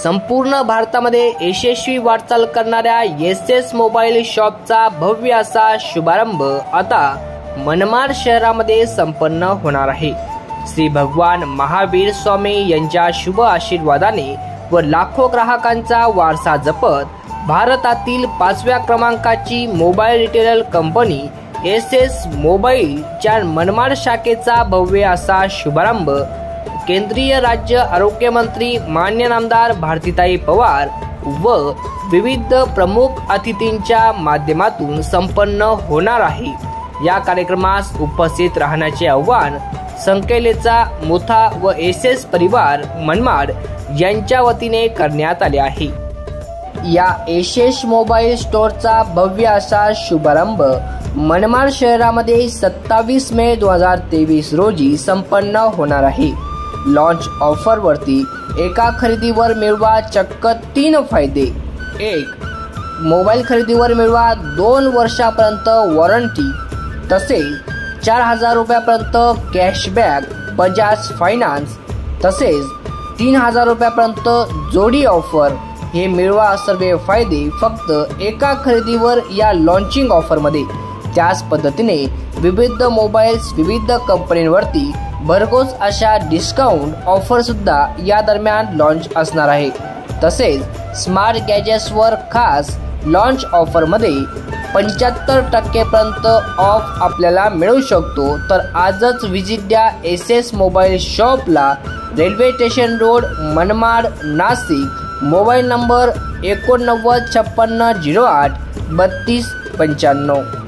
संपूर्ण भारतामध्ये यशस्वी वाटचाल करणाऱ्या एसएस मोबाईल शॉपचा भव्य असा शुभारंभ आता मनमाड शहरामध्ये संपन्न होणार आहे। श्री भगवान महावीर स्वामी यांच्या शुभ आशीर्वादाने व लाखो ग्राहकांचा वारसा जपत भारतातील 5व्या क्रमांकाची मोबाईल रिटेलर कंपनी एसएस मोबाईलच्या मनमाड शाखेचा भव्य असा शुभारंभ केंद्रीय राज्य आरोग्य मंत्री मान्य नामदार भारतीताई पवार व विविध प्रमुख अतिथींच्या माध्यमातून संपन्न होणार आहे। या कार्यक्रमास उपस्थित राहण्याचे आवाहन संकेलेचा मुथा व एसएस परिवार मनमाड यांच्या वतीने करण्यात आले आहे। या एसएस मोबाईल स्टोअरचा भव्य असा शुभारंभ मनमाड शहरामध्ये 27 मे 2023 रोजी संपन्न होणार आहे। लॉन्च ऑफर वरती एका खरेदीवर मिळवा चक्क 3 फायदे। 1. मोबाईल खरेदीवर मिळवा 2 वर्षापर्यंत वॉरंटी तसेच 4000 रुपयापर्यंत कॅशबॅक बजाज फायनान्स तसेच 3000 रुपयापर्यंत जोडी ऑफर। हे मिळवा सर्व फायदे फक्त एका खरेदीवर या लॉन्चिंग ऑफर मध्ये। त्याच पद्धतीने विविध मोबाईल्स विविध कंपन्यांवरती भरघोस अशा डिस्काउंट ऑफर सुद्धा या दरम्यान लॉन्च असणार आहे। तसेच स्मार्ट गॅजेट्सवर खास लॉन्च ऑफर मध्ये 75% पर्यंत ऑफ आपल्याला मिळू शकतो। तर आजच विजिट द्या एसएस मोबाईल शॉपला, railway station road, Manmad, Nashik. Mobile number 89 56 08 32 95।